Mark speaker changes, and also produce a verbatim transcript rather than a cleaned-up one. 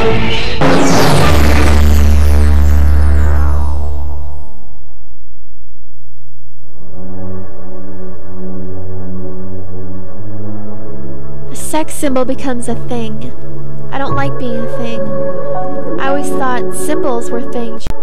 Speaker 1: A sex symbol becomes a thing. I don't like being a thing. I always thought symbols were things.